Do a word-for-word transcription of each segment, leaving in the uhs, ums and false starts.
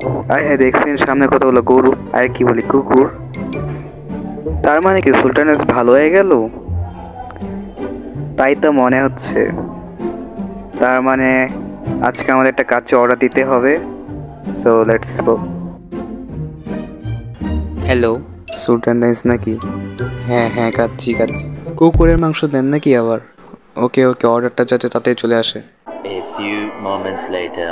আয় হ্যাঁ, দেখছেন সামনে কতগুলো গরু, আর কি বলি কুকুর। তার মানে কি সুলতান ভালো হয়ে গেল? তাই তো মনে হচ্ছে। তার মানে আজকে আমাদের একটা কাজে অর্ডার দিতে হবে। So let's go. Hello, Sultan rice নাকি? হ্যাঁ হ্যাঁ, কাচ্ছি কাচ্ছি। কুকুরের মাংস দেন নাকি আবার? ওকে ওকে, অর্ডারটা যাতে তাড়াতাড়ি চলে আসে। A few moments later.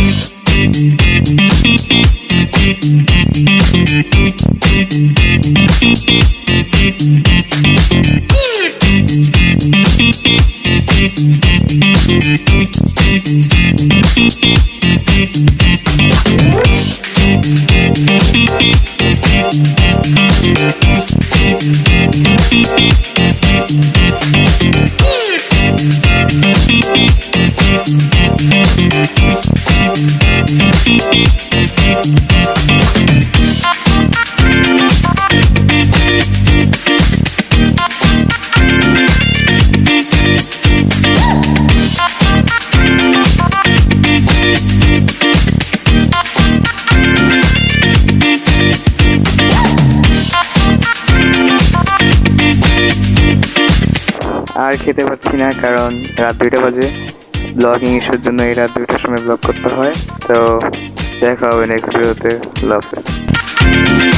আর খেতে পাচ্ছি না, কারণ রাত দুইটা বাজে। ব্লগিং ইস্যুর জন্য এই রাত দুইটার সময় ব্লগ করতে হয়। তো দেখা হবে নেক্সট ভিডিওতে। লাভ।